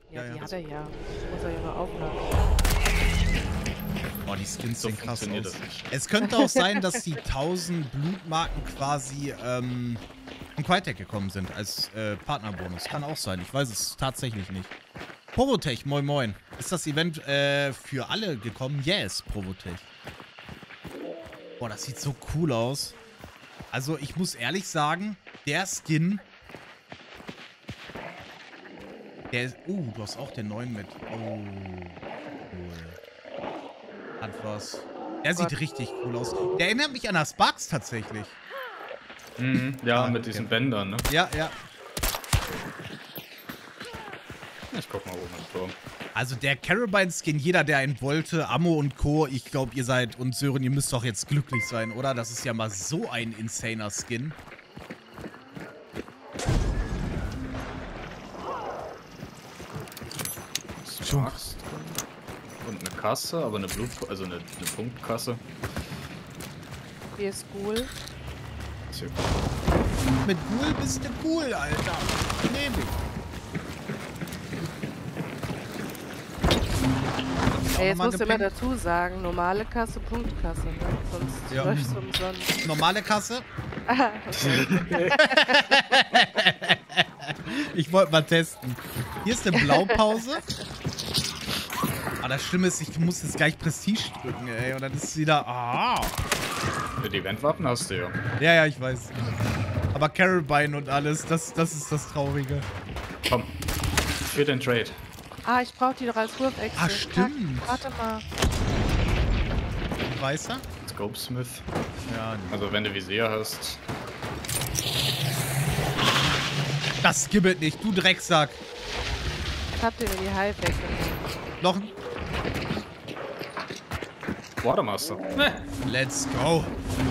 Ja, Ja, die ja. hat er ja. Die muss er ja nur aufladen. Oh, die Skins So sehen krass funktioniert aus. das nicht. Es könnte auch sein, dass die 1000 Blutmarken quasi von Crytek gekommen sind als Partnerbonus. Kann auch sein. Ich weiß es tatsächlich nicht. Provotech, moin moin. Ist das Event für alle gekommen? Yes, Provotech. Boah, das sieht so cool aus. Also, ich muss ehrlich sagen, der Skin... Der ist... du hast auch den neuen mit. Oh, cool. Hat was. Der sieht richtig cool aus. Der erinnert mich an das Sparks tatsächlich. Mhm, ja, mit diesen Bändern, ne? Ja, ja. Ich guck mal oben im Turm. Also der Carabine-Skin, jeder, der einen wollte, Ammo und Co., ich glaube, ihr seid, und Sören, ihr müsst doch jetzt glücklich sein, oder? Das ist ja mal so ein insaner Skin. Sparks und eine Kasse, aber eine also eine Punktkasse. Die ist cool. Ist hier Mit Ghoul bist du cool, Alter. Nehm ich. Ey, jetzt mal musst du immer gepinkt. dazu sagen, normale Kasse, Punktkasse, ne? Sonst Ja. läufst du umsonst. Normale Kasse? Ah, okay. Ich wollte mal testen. Hier ist eine Blaupause. Aber das Schlimme ist, ich muss jetzt gleich Prestige drücken, ey. Und dann ist es wieder... Ah. Für die Eventwaffen hast du ja. Ja, ja, ich weiß. Aber Carabine und alles, das ist das Traurige. Komm. Für den Trade. Ah, ich brauche die doch als Wurfechse. Ah, stimmt. Warte mal. Weißer? Scopesmith. Ja, nee. Also wenn du Visier hast. Das gibbelt nicht, du Drecksack. Ich hab dir die Hive weggenommen. Noch ein... Watermaster. Ne. Let's go.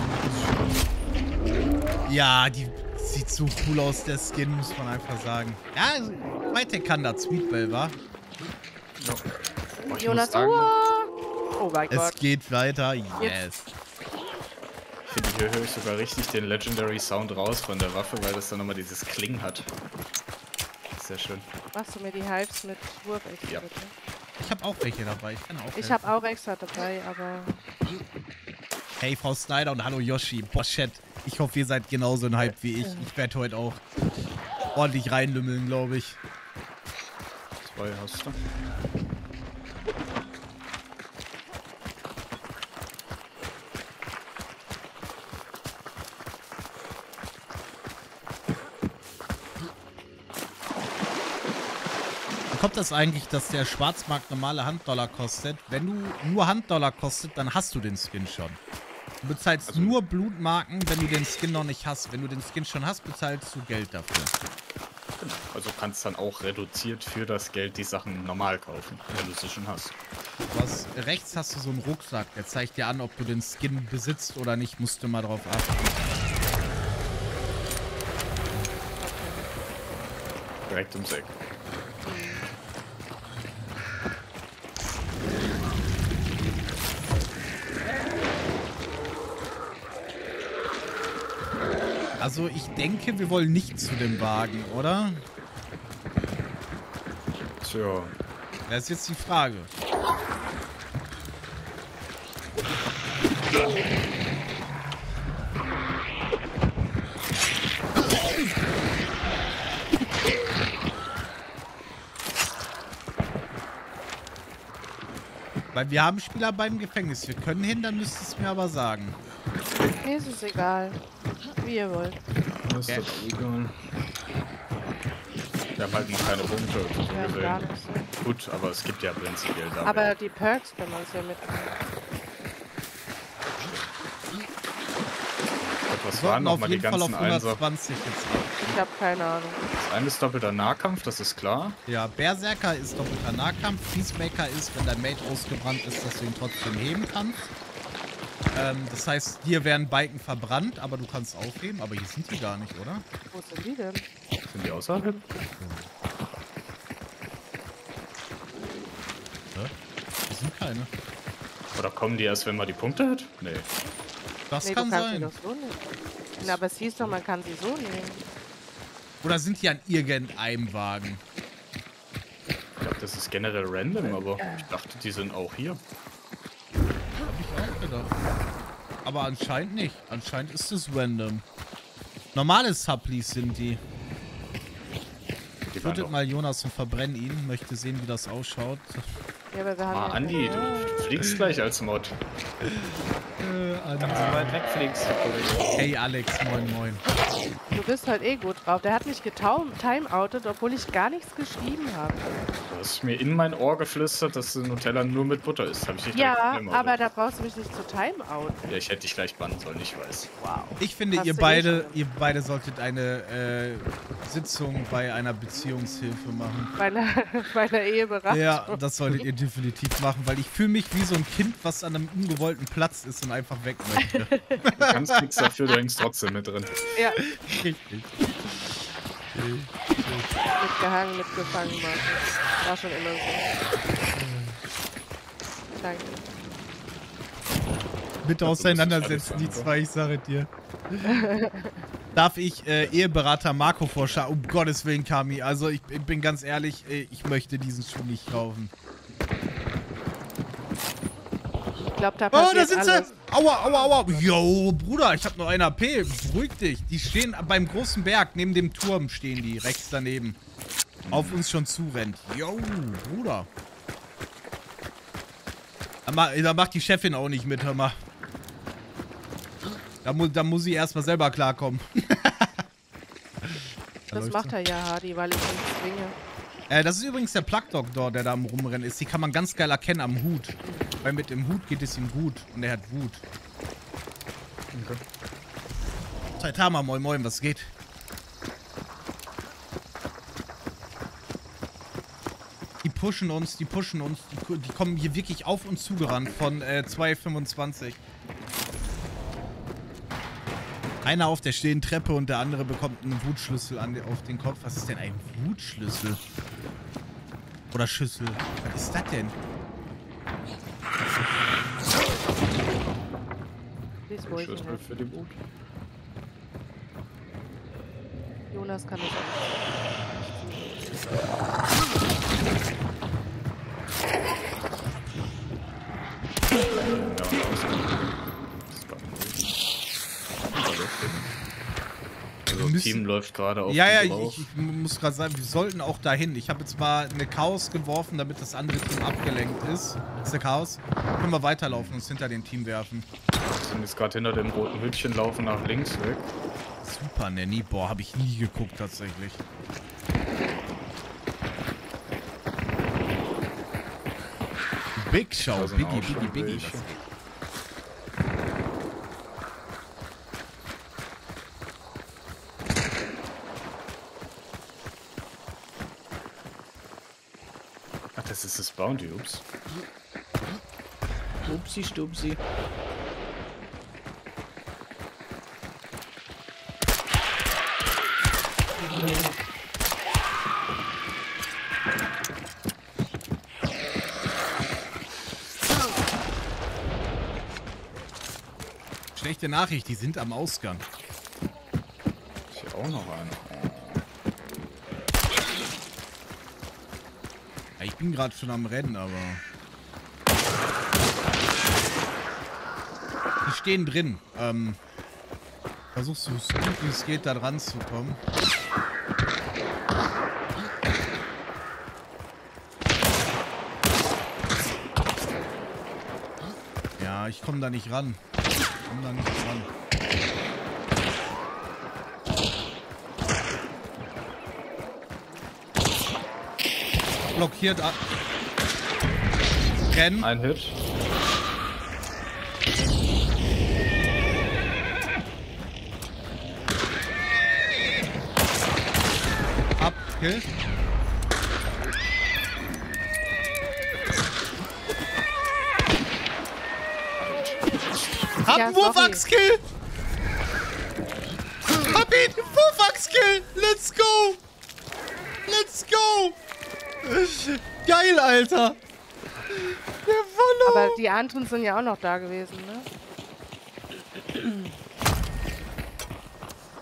Ja, die sieht so cool aus, der Skin, muss man einfach sagen. Ja, also, Crytek kann das. Sweetbell, wa? Ja. Oh, ich Jonas, muss sagen, oh mein Es Gott. geht weiter. Yes. ich finde, hier höre ich sogar richtig den Legendary Sound raus von der Waffe, weil das dann nochmal dieses Klingen hat. Sehr schön. Machst du mir die Hives mit Wurfechse, Ja. bitte? Ich habe auch welche dabei. Ich kann auch Ich helfen. habe auch extra dabei, aber... Hey, Frau Snyder und hallo Yoshi. Boah, Chat. Ich hoffe, ihr seid genauso ein Hype wie ich. Ich werde heute auch ordentlich reinlümmeln, glaube ich. 2 hast du. Wie kommt das eigentlich, dass der Schwarzmarkt normale Handdollar kostet? Wenn du nur Handdollar kostet, dann hast du den Skin schon. Du bezahlst Also- nur Blutmarken, wenn du den Skin noch nicht hast. Wenn du den Skin schon hast, bezahlst du Geld dafür. Genau. Also kannst dann auch reduziert für das Geld die Sachen normal kaufen, wenn du sie schon hast. Was, rechts hast du so einen Rucksack, der zeigt dir an, ob du den Skin besitzt oder nicht. Musst du mal drauf achten. Direkt ums Eck. Also ich denke, wir wollen nicht zu dem Wagen, oder? Tja. Das ist jetzt die Frage. Weil wir haben Spieler beim Gefängnis. Wir können hin, dann müsst ihr es mir aber sagen. Mir ist es egal. Wie ihr wollt. Das ist Okay. doch egal. Wir haben halt noch keine Punkte. So Ja, gar gesehen. nicht so. Gut, aber es gibt ja prinzipiell da. Aber die Perks können wir uns ja mitnehmen. Was Wir waren sollten auf nochmal die jeden Fall auf ganzen Einser? 120 jetzt ab. Ich habe keine Ahnung. Das eine ist doppelter Nahkampf, das ist klar. Ja, Berserker ist doppelter Nahkampf. Peacemaker ist, wenn dein Mate ausgebrannt ist, dass du ihn trotzdem heben kannst. Das heißt, hier werden Balken verbrannt, aber du kannst aufheben. Aber hier sind die gar nicht, oder? Wo sind die denn? Sind die außerhalb? Hier sind keine. Oder kommen die erst, wenn man die Punkte hat? Nee. Das Nee, kann du kannst sein. sie doch so nehmen. Na, aber es hieß doch, man kann sie so nehmen. Oder sind die an irgendeinem Wagen? Ja, das ist generell random, aber ich dachte, die sind auch hier. Hab ich auch gedacht. Aber anscheinend nicht. Anscheinend ist es random. Normale Supplies sind die. Tötet mal Jonas und verbrenn ihn. Möchte sehen, wie das ausschaut. Ja, aber wir haben ja Andi, du fliegst gleich als Mod. Andi. Ganz so weit wegfliegst. Hey Alex, moin moin. Du bist halt eh gut drauf. Der hat mich getimeoutet, obwohl ich gar nichts geschrieben habe. Du hast mir in mein Ohr geflüstert, dass Nutella nur mit Butter ist. Hab ich dich Ja, direkt gemeldet. aber da brauchst du mich nicht zu timeouten. Ja, ich hätte dich gleich bannen sollen, ich weiß. Wow. Ich finde, Hast ihr du eh schon. beide solltet eine Sitzung bei einer Beziehungshilfe machen. Bei einer Eheberatung. Ja, das solltet ihr definitiv machen, weil ich fühle mich wie so ein Kind, was an einem ungewollten Platz ist und einfach weg möchte. Du kannst nichts dafür, du hängst trotzdem mit drin. Ja, Richtig. mitgehangen, mitgefangen machen. War schon immer so. Danke. Bitte auseinandersetzen, die zwei, ich sage dir. Darf ich Eheberater Marco vorschlagen? Um Gottes Willen, Kami. Also ich bin ganz ehrlich, ich möchte diesen Schuh nicht kaufen. Ich glaube, da Oh, passiert da sind alles. sie! Aua, aua, aua. Yo, Bruder, ich habe nur 1 AP. Beruhig dich. Die stehen beim großen Berg, neben dem Turm stehen die, rechts daneben. Auf uns schon zurennt. Yo, Bruder. Da macht die Chefin auch nicht mit, hör mal. Da muss sie erstmal selber klarkommen. Das macht er ja, Hardy, weil ich ihn zwinge. Das ist übrigens der Plug Dog dort, der da am Rumrennen ist. Die kann man ganz geil erkennen am Hut. Weil mit dem Hut geht es ihm gut. Und er hat Wut. Okay. Saitama, moin moin, was geht? Die pushen uns. Die kommen hier wirklich auf uns zugerannt von 2,25. Einer auf der stehenden Treppe und der andere bekommt einen Wutschlüssel auf den Kopf. Was ist denn ein Wutschlüssel? Oder Schüssel? Was ist das denn? Lies ruhig. Schlüssel für die Wut. Jonas kann das Das Team läuft gerade auf Ja, die drauf. ich muss gerade sagen, wir sollten auch dahin. Ich habe jetzt mal eine Chaos geworfen, damit das andere Team abgelenkt ist. Das ist der Chaos. Können wir weiterlaufen und uns hinter dem Team werfen. Wir sind jetzt gerade hinter dem roten Hütchen, laufen nach links weg. Super, Nanny. Boah, habe ich nie geguckt tatsächlich. Big Show. Da sind auch Biggie, schon Biggie, Biggie. welche. Ach, das ist das Bounty, ups. Upsi, stupsi. Schlechte Nachricht, die sind am Ausgang. Ist hier auch noch einer. Ja, ich bin gerade schon am Rennen, aber... Die stehen drin. Versuchst du so gut wie es geht, da dran zu kommen. Ja, ich komme da nicht ran. Ich komme da nicht ran. Blockiert ab. Rennen. Ein Hit. Ab. Kill. Hab Ja, einen Wurfachskill! Hab ihn! Wurfachskill! Let's go! Let's go! Geil, Alter! Der Follow! Aber die anderen sind ja auch noch da gewesen, ne?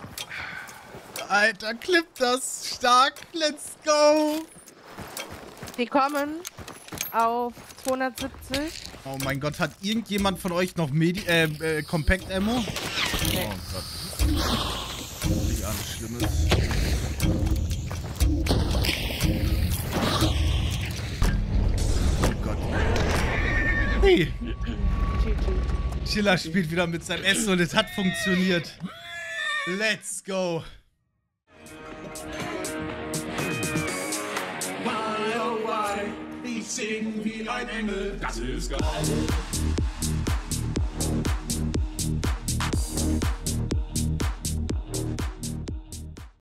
Alter, clip das stark! Let's go! Die kommen auf 270. Oh mein Gott, hat irgendjemand von euch noch Compact Ammo? Nee. Oh Gott. Nicht alles Schlimmes. Oh Gott. Hey. GG. Chiller spielt wieder mit seinem Essen und es hat funktioniert. Let's go. Why, oh why, ich sing wie ein Engel, das ist geil.